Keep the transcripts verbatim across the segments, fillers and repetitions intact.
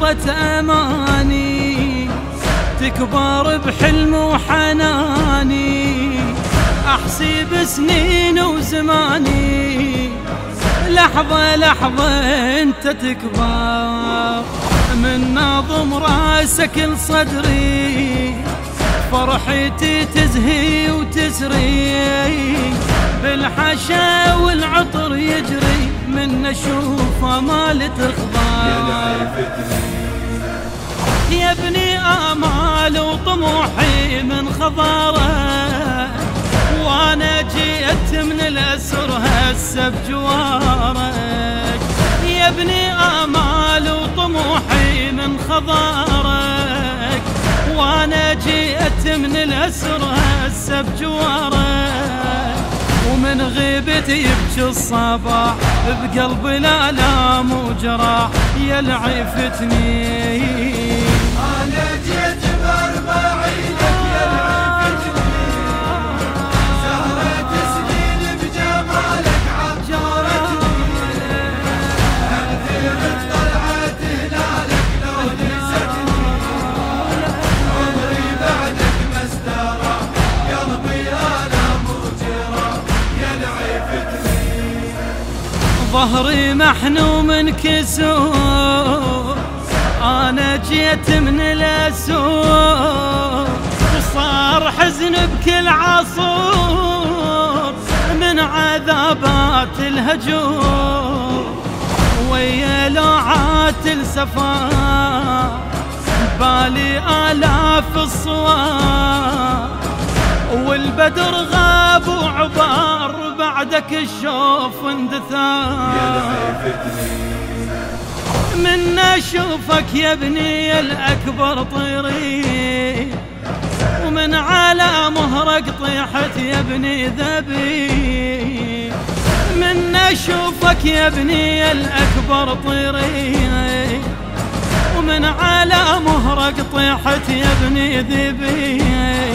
لحظة أماني تكبر بحلم وحناني، أحسب سنين وزماني لحظة لحظة انت تكبر، من ناظم راسك لصدري فرحتي تزهي وتسري، بالحشا والعطر يجري من اشوفه مال تخضر. يا ابني آمال وطموحي من خضاره، وانا جيت من الاسر هسه بجوارك. يا ابني آمال وطموحي من خضارك، وانا جيت من الاسر هسه بجوارك. ومن غيبتي يبكي الصباح بقلب الالام وجراح يلعفتني. انا جيت باربعينك يلعفتني، سهرة سنين بجمالك عجرتني، أنثرت طلعت هلالك لو نستني، عمري بعدك ما استراح قلبي الام وجراح يلعفتني. ظهري محنوم انكسور، أنا جيت من الأسور، وصار حزن بكل عصور من عذابات الهجور، ويا لوعات السفار بالي آلاف الصور، والبدر غاب وعبار بعدك الشوف اندثار. من اشوفك يا ابني الاكبر طيري، ومن على مهرك طيحت يا ابني ذبي. من اشوفك يا ابني الاكبر طيري، ومن على مهرك طيحت يا ابني ذبي.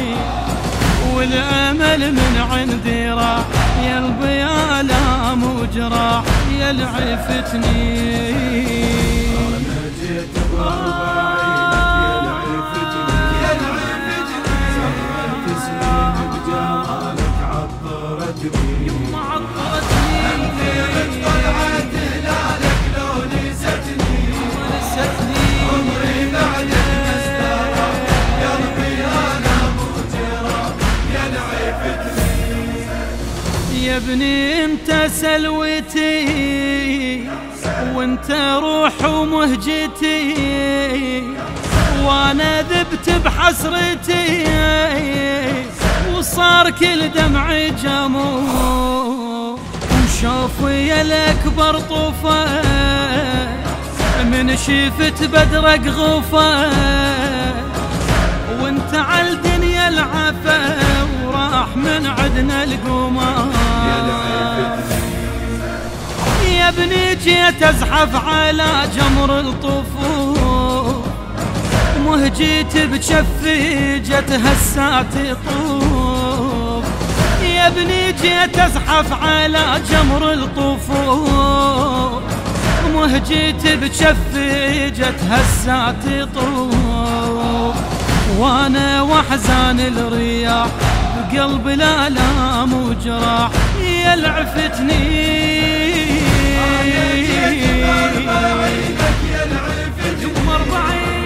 والامل من عندي راح يلبي آلام وجراح يلعفتني. انا جيت باربعينك يلعفتني، سهرة سنين بجمالك عطرتني، يما عطرتني، أنثرت طلعت هلالك لو نستني، ونستني، عمري بعدك ما استراح قلبي الام وجراح يلعفتني. يا ابني انت سلوتي وانت روح ومهجتي، وانا ذبت بحسرتي وصار كل دمعي جموع، وشوفي الاكبر طوفه من شفت بدرك غوفه، وانت عالدنيا العفا وراح من عدنا القمر. يا ابني جيت ازحف على جمر الطفوف، مهجيت بجفي جت هسات طوف. يا ابني جيت ازحف على جمر الطفوف، مهجيت بجفي جت هسات طوف. وانا واحزان الرياح بقلب الالام وجراح يلعفتني. انا جيت باربعينك يلعفتني، يوم أربعين